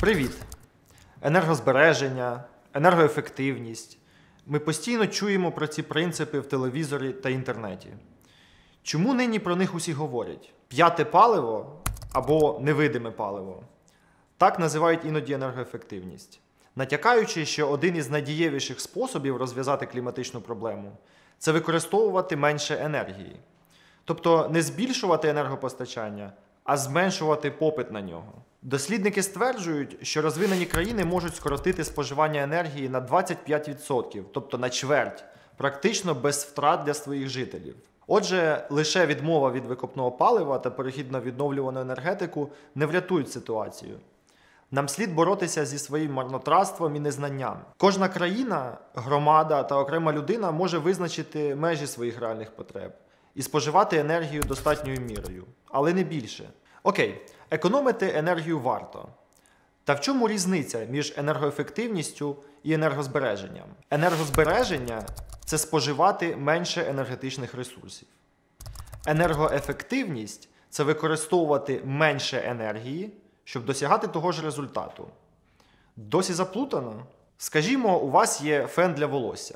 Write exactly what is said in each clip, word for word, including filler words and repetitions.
Привіт! Енергозбереження, енергоефективність. Ми постійно чуємо про ці принципи в телевізорі та інтернеті. Чому нині про них усі говорять? П'яте паливо або невидиме паливо. Так називають іноді енергоефективність. Натякаючи, що один із найдієвіших способів розв'язати кліматичну проблему – це використовувати менше енергії. Тобто не збільшувати енергопостачання, а зменшувати попит на нього. Дослідники стверджують, що розвинені країни можуть скоротити споживання енергії на двадцять п'ять відсотків, тобто на чверть, практично без втрат для своїх жителів. Отже, лише відмова від викопного палива та перехід на відновлювану енергетику не врятують ситуацію. Нам слід боротися зі своїм марнотратством і незнанням. Кожна країна, громада та окрема людина може визначити межі своїх реальних потреб і споживати енергію достатньою мірою, але не більше. Окей, економити енергію варто. Та в чому різниця між енергоефективністю і енергозбереженням? Енергозбереження – це споживати менше енергетичних ресурсів. Енергоефективність – це використовувати менше енергії, щоб досягати того ж результату. Досі заплутано? Скажімо, у вас є фен для волосся.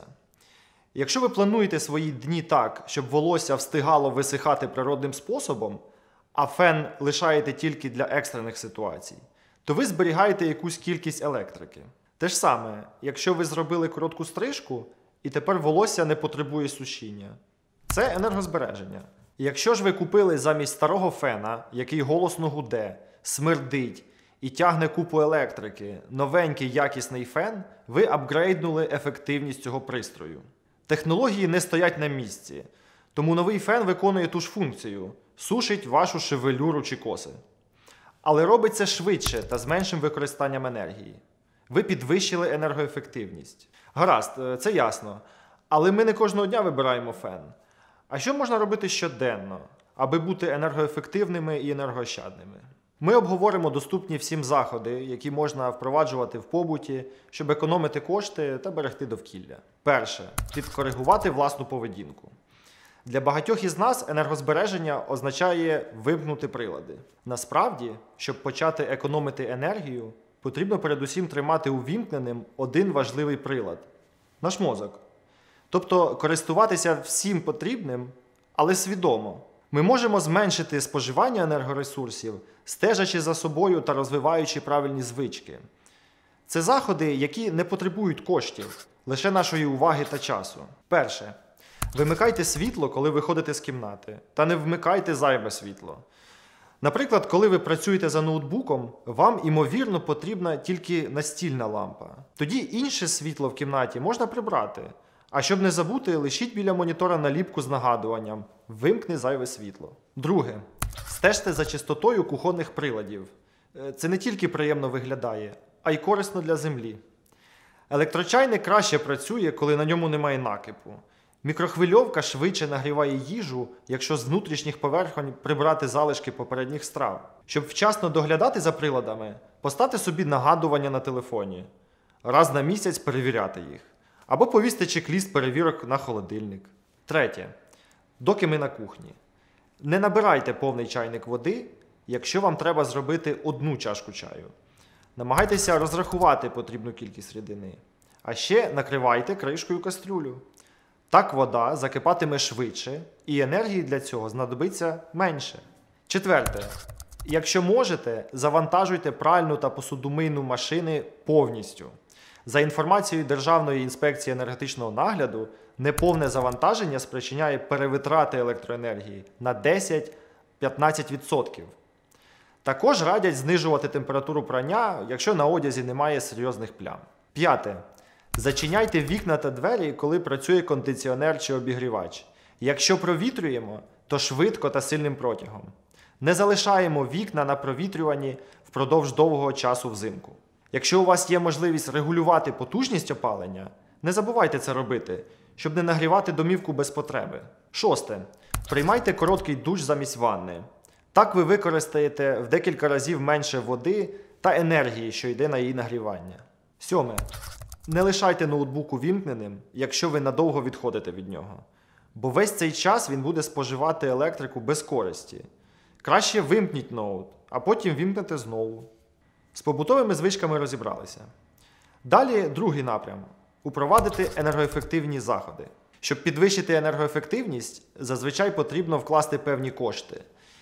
Якщо ви плануєте свої дні так, щоб волосся встигало висихати природним способом, а фен лишаєте тільки для екстрених ситуацій, то ви зберігаєте якусь кількість електрики. Те ж саме, якщо ви зробили коротку стрижку, і тепер волосся не потребує сушіння. Це енергозбереження. Якщо ж ви купили замість старого фена, який голосно гуде, смердить і тягне купу електрики, новенький якісний фен, ви апгрейднули ефективність цього пристрою. Технології не стоять на місці, тому новий фен виконує ту ж функцію – сушить вашу шевелюру чи коси. Але робить це швидше та з меншим використанням енергії. Ви підвищили енергоефективність. Гаразд, це ясно. Але ми не кожного дня вибираємо фен. А що можна робити щоденно, аби бути енергоефективними і енергоощадними? Ми обговоримо доступні всім заходи, які можна впроваджувати в побуті, щоб економити кошти та берегти довкілля. Перше. Підкоригувати власну поведінку. Для багатьох із нас енергозбереження означає вимкнути прилади. Насправді, щоб почати економити енергію, потрібно передусім тримати увімкненим один важливий прилад – наш мозок. Тобто користуватися всім потрібним, але свідомо. Ми можемо зменшити споживання енергоресурсів, стежачи за собою та розвиваючи правильні звички. Це заходи, які не потребують коштів, лише нашої уваги та часу. Перше. Вимикайте світло, коли виходите з кімнати, та не вмикайте зайве світло. Наприклад, коли ви працюєте за ноутбуком, вам, ймовірно, потрібна тільки настільна лампа. Тоді інше світло в кімнаті можна прибрати. А щоб не забути, лишіть біля монітора наліпку з нагадуванням «Вимкни зайве світло». Друге. Стежте за чистотою кухонних приладів. Це не тільки приємно виглядає, а й корисно для землі. Електрочайник краще працює, коли на ньому немає накипу. Мікрохвильовка швидше нагріває їжу, якщо з внутрішніх поверхонь прибрати залишки попередніх страв. Щоб вчасно доглядати за приладами, поставте собі нагадування на телефоні. Раз на місяць перевіряти їх. Або повісьте чек-ліст перевірок на холодильник. Третє. Доки ми на кухні. Не набирайте повний чайник води, якщо вам треба зробити одну чашку чаю. Намагайтеся розрахувати потрібну кількість рідини. А ще накривайте кришкою кастрюлю. Так вода закипатиме швидше, і енергії для цього знадобиться менше. Четверте. Якщо можете, завантажуйте пральну та посудомийну машини повністю. За інформацією Державної інспекції енергетичного нагляду, неповне завантаження спричиняє перевитрати електроенергії на десять-п'ятнадцять відсотків. Також радять знижувати температуру прання, якщо на одязі немає серйозних плям. П'яте. Зачиняйте вікна та двері, коли працює кондиціонер чи обігрівач. Якщо провітрюємо, то швидко та сильним протягом. Не залишаємо вікна на провітрюванні впродовж довгого часу взимку. Якщо у вас є можливість регулювати потужність опалення, не забувайте це робити, щоб не нагрівати домівку без потреби. Шосте. Приймайте короткий душ замість ванни. Так ви використаєте в декілька разів менше води та енергії, що йде на її нагрівання. Сьоме. Не лишайте ноутбук увімкненим, якщо ви надовго відходите від нього. Бо весь цей час він буде споживати електрику без користі. Краще вимкніть ноут, а потім вімкнете знову. З побутовими звичками розібралися. Далі другий напрям – упровадити енергоефективні заходи. Щоб підвищити енергоефективність, зазвичай потрібно вкласти певні кошти.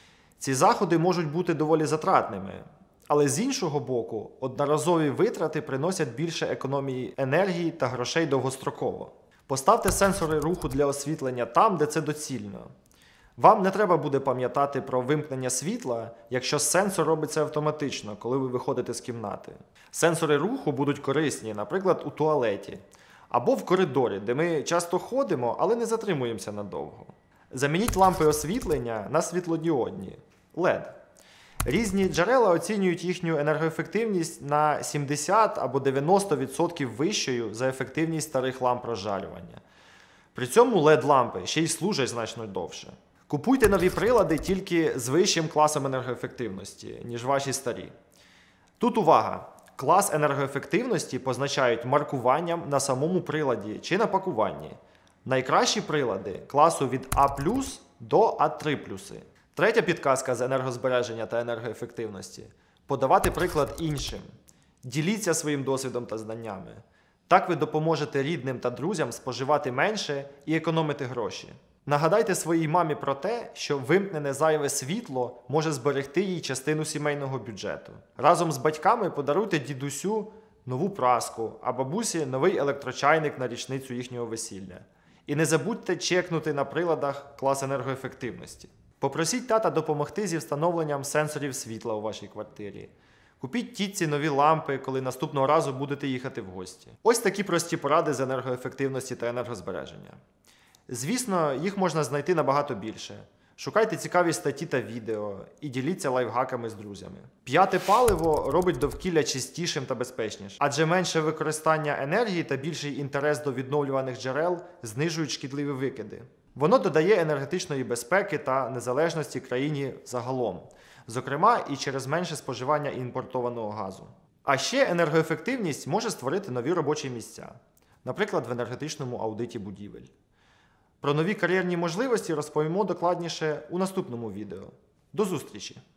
Ці заходи можуть бути доволі затратними, але з іншого боку, одноразові витрати приносять більше економії енергії та грошей довгостроково. Поставте сенсори руху для освітлення там, де це доцільно. Вам не треба буде пам'ятати про вимкнення світла, якщо сенсор робиться автоматично, коли ви виходите з кімнати. Сенсори руху будуть корисні, наприклад, у туалеті або в коридорі, де ми часто ходимо, але не затримуємося надовго. Замініть лампи освітлення на світлодіодні – ел і ді. Різні джерела оцінюють їхню енергоефективність на сімдесят або дев'яносто відсотків вищою за ефективність старих ламп розжарювання. При цьому ел і ді-лампи ще й служать значно довше. Купуйте нові прилади тільки з вищим класом енергоефективності, ніж ваші старі. Тут увага! Клас енергоефективності позначають маркуванням на самому приладі чи на пакуванні. Найкращі прилади класу від А плюс до А три плюс. Третя підказка з енергозбереження та енергоефективності – подавати приклад іншим. Діліться своїм досвідом та знаннями. Так ви допоможете рідним та друзям споживати менше і економити гроші. Нагадайте своїй мамі про те, що вимкнене зайве світло може зберегти їй частину сімейного бюджету. Разом з батьками подаруйте дідусю нову праску, а бабусі новий електрочайник на річницю їхнього весілля. І не забудьте чекнути на приладах клас енергоефективності. Попросіть тата допомогти зі встановленням сенсорів світла у вашій квартирі. Купіть тітці нові лампи, коли наступного разу будете їхати в гості. Ось такі прості поради з енергоефективності та енергозбереження. Звісно, їх можна знайти набагато більше. Шукайте цікаві статті та відео і діліться лайфхаками з друзями. П'яте паливо робить довкілля чистішим та безпечнішим, адже менше використання енергії та більший інтерес до відновлюваних джерел знижують шкідливі викиди. Воно додає енергетичної безпеки та незалежності країні загалом, зокрема і через менше споживання імпортованого газу. А ще енергоефективність може створити нові робочі місця, наприклад, в енергетичному аудиті будівель. Про нові кар'єрні можливості розповімо докладніше у наступному відео. До зустрічі!